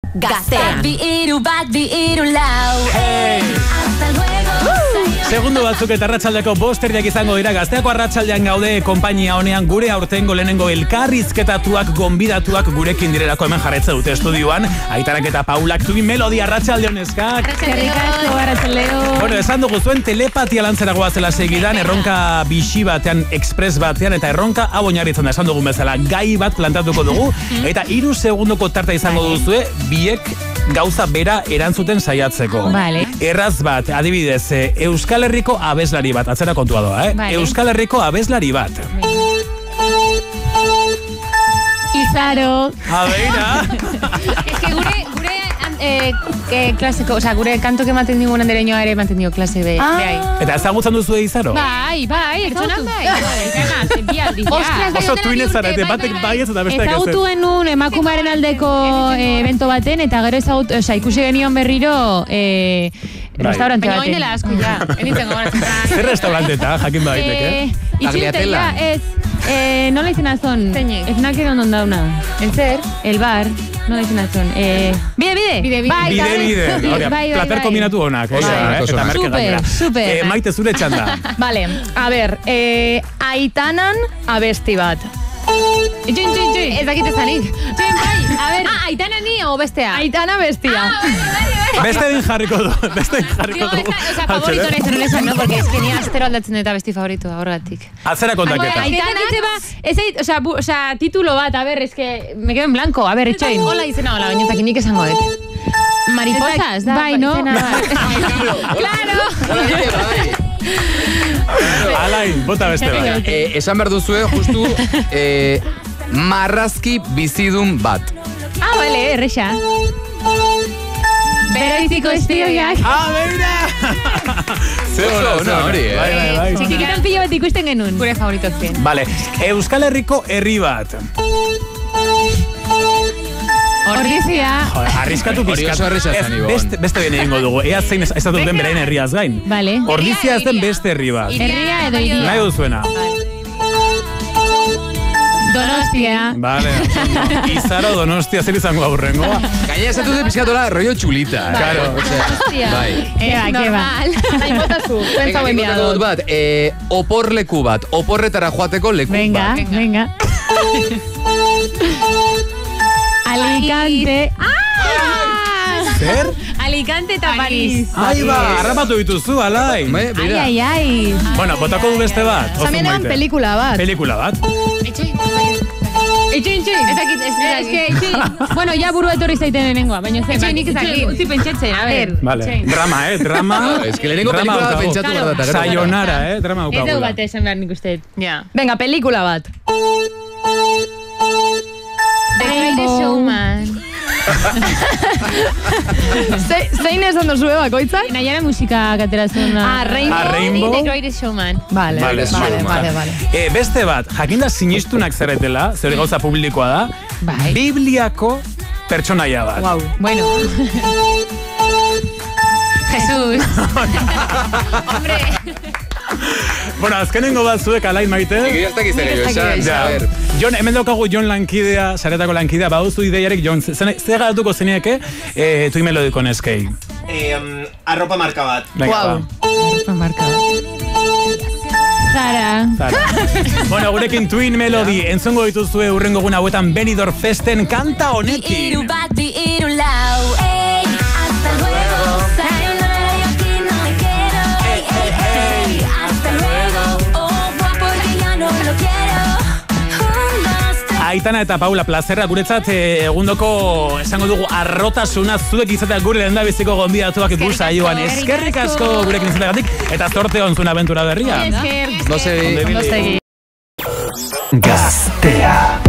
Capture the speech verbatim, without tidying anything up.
Gaztea. Bi iru bat, bi iru lau. Hasta luego. Segundo batzuk eta arratsaldeko bosterdiak izango dira. Gazteako arratsaldean gaude konpainia honean gure aurtengo lehenengo elkarrizketatuak gonbidatuak gurekin direlako hemen jarretze dute estudioan. Aitanak eta Paulak Tubi Melodi arratsalde honeskak. Arratsaldeon. Bueno, esan dugu zuen telepatia lantzera goazela segidan, erronka bixi batean, express batean, eta erronka hau oinarritzen da, esan dugun bezala, gai bat plantatuko dugu, eta hiru segundoko tarta izango duzue, biek gauza bera erantzuten saiatzeko. Vale. Erraz bat, adibidez, Euskal Herriko abeslari bat, atzera kontua doa, eh? Vale. Euskal Herriko abeslari bat. Izaro. A beira. Es que gure, gure eh, eh, klaseko, o sea, gure kanto que ematen digun andereñoa ere ematen dio klase be, Ah. be ahí. Eta ezagutzen duzu Izaro? Bai, bai, ertzonan bai. Ostras, Oso tuinez zarete, batek bai ez eta besteak ez. ezagutu genuen emakumaren aldeko eh, evento baten, eta gero ezagutu, o sea, ikusi genion berriro eh, Bai. restaurante Baina baten. oin dela asko ja. Enitzen gogoratzen. Zer restauranteta, jakin baiteke? Eh, Tagliatella. Itxuntela, ez, eh, nola izena zon? Zeinek? Ez naken ondon dauna. El zer? El bar, nola izena zon? Eh, bide, bide. Bide, bide. Bai, Bide, bai. bide. Hori, Bai, bai, plater bai. kombinatu honak. Oso, eh, oso, eta merke super, gainera. super. Eh, Maite, zure txanda. Vale, a ber, eh, Aitanan abesti bat. Itxin, itxin, itxin. Ez dakit ezanik. Txen, bai, a ver. Ah, Aitana ni o bestea? Aitana bestia. Beste din jarriko du. Beste din jarriko Digo, du. esa, o sea, favorito nahi zen esan, no? Porque es que ni astero aldatzen dut eta besti favoritoa, horregatik. Atzera kontaketa. Aitana, Ez ait, o sea, bu, o sea, titulo bat, a ver, es que me quedo en blanco, a ver, etxoin. Hola izena, hola, baina nik esango dut. Mariposas, da. Bai, no? izena bat. Alain, bota beste bat. Eh, esan behar duzue, justu, eh, marrazki bizidun bat. Ah, vale, erresa. Berebiziko espioiak. Ah, beira! Ze ona, Oso, ze ona. hori, eh? Bai, bai, bai. Txikitan pilo bat ikusten genuen. Gure favoritoak zien. Vale, Euskal Herriko herri bat. Ordizia. Joder, arriskatu Hori pizkat. oso erresa Ez, zen, Ibon. Beste, beste bene egingo dugu. Ea zein ez ez duten beraien herriaz gain. Vale. Ordizia ez den beste herri bat. Herria edo iria. Nahi duzuena. Donostia. Vale. Izaro Donostia zer izango aurrengoa. Gaina esatu dut pizkatola rollo txulita. Claro. Osea, bai. Eba, keba. Nahi botazu, Venga, pentsa nik buen botako dut bat, eh, oporleku bat, oporretara joateko leku Venga, bat. venga. Alicante. Zer? Alicante eta Paris. Ai ba, harrapatu dituzu, Alain. Bai, Ai, begira. ai, ai. Bueno, botako du beste bat. Oso Zamenean maite. pelikula bat. Pelikula bat. Itxin, itxin. Ez dakit, ez Es que, itxi, bueno, ya buru etorri zaiten lehenengoa, baina zer. Itxi, nik ez dakit. Utzi pentsatzen, a ver. Vale. Drama, eh? Drama. No, es que lehenengo Drama pelikula daukagu. pentsatu behar da. gero- Sayonara, eh? Drama Ez dugu daukagula. bat esan behar nik uste. Ja. Venga, pelikula bat. The Greatest Showman. Ze, zein esan dozue bakoitzak? Naiara musika kateratzen. Ah, Rainbow. Ah, Rainbow. The Greatest Showman. Vale, Vale, vale, vale, vale, vale. Eh, beste bat, jakinda sinistunak zeretela, zer gauza publikoa da, Bai. Bibliako pertsonaia bat. Wow. Bueno. Jesús. Hombre. Bueno, azkenengo bat zuek Alain Maite. Nik ez dakiz ere, Nik ez dakit esan, Ja. a ver. Jon, hemen daukagu Jon lankidea, saretako lankidea, baduzu ideiarik, Jon, zer gatuko zenieke, eh, tui melodiko neskei. Eh, um, arropa marka bat. Venga, Wow. ba. Zara. Zara. Bueno, gurekin Twin Melody, entzongo dituzue urrengo guna hauetan Benidorm Festen kanta Bi honekin. iru bat, bi iru lau. Ey, hasta luego. Sayonara, yo aquí no me quiero. Ey, ey, ey, hasta luego. Oh, guapo, que ya no lo quiero. Un, dos, tres. Aitana eta Paula, plazerra guretzat eh, egundoko esango dugu arrotasuna zuek izatea gure lehendabiziko gonbidatuak Eskerrik ikusa joan. asko, Eskerrik asko gurekin izateagatik eta zorte on zuen abentura berria. Esker. No sé. Ondo ibili. No segi. Gaztea.